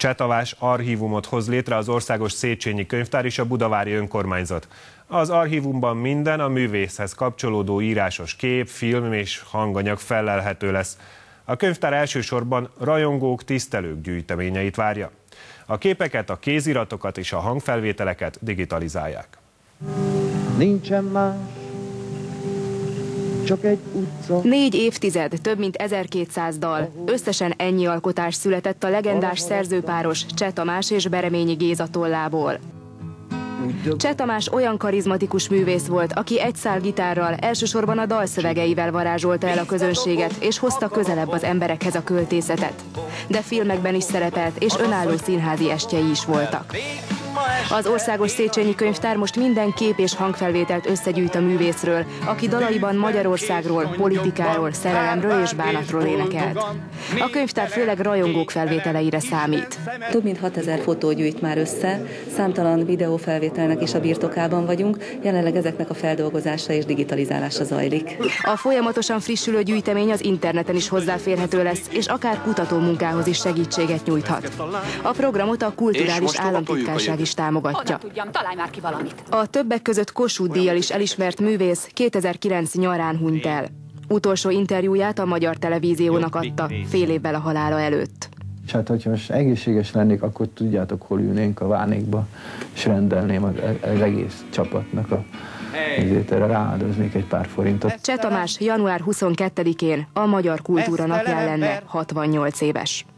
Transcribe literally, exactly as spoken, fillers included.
Cseh Tamás archívumot hoz létre az Országos Széchenyi Könyvtár és a Budavári Önkormányzat. Az archívumban minden a művészhez kapcsolódó írásos kép, film és hanganyag fellelhető lesz. A könyvtár elsősorban rajongók, tisztelők gyűjteményeit várja. A képeket, a kéziratokat és a hangfelvételeket digitalizálják. Nincsen más, csak egy utca. Négy évtized, több mint ezerkétszáz dal. Összesen ennyi alkotás született a legendás szerzőpáros Cseh Tamás és Bereményi Géza tollából. Cseh Tamás olyan karizmatikus művész volt, aki egy szál gitárral, elsősorban a dalszövegeivel varázsolta el a közönséget, és hozta közelebb az emberekhez a költészetet. De filmekben is szerepelt, és önálló színházi estjei is voltak. Az Országos Széchenyi Könyvtár most minden kép és hangfelvételt összegyűjt a művészről, aki dalaiban Magyarországról, politikáról, szerelemről és bánatról énekelt. A könyvtár főleg rajongók felvételeire számít. Több mint hatezer fotó gyűjt már össze, számtalan videófelvételnek is a birtokában vagyunk, jelenleg ezeknek a feldolgozása és digitalizálása zajlik. A folyamatosan frissülő gyűjtemény az interneten is hozzáférhető lesz, és akár kutatómunkához is segítséget nyújthat. A programot a Kulturális Államtitkárság is támogatja. Tudjam, találj már ki valamit. A többek között Kossuth-díjjal is elismert művész kétezer-kilenc nyarán hunyt el. Utolsó interjúját a Magyar Televíziónak adta, fél évvel a halála előtt. És hát, hogyha most egészséges lennék, akkor tudjátok, hol ülnénk a Vánékba, és rendelném az, az egész csapatnak a ezért erre rááldoznék egy pár forintot. Cseh Tamás január huszonkettedikén a Magyar Kultúra Napján lenne hatvannyolc éves.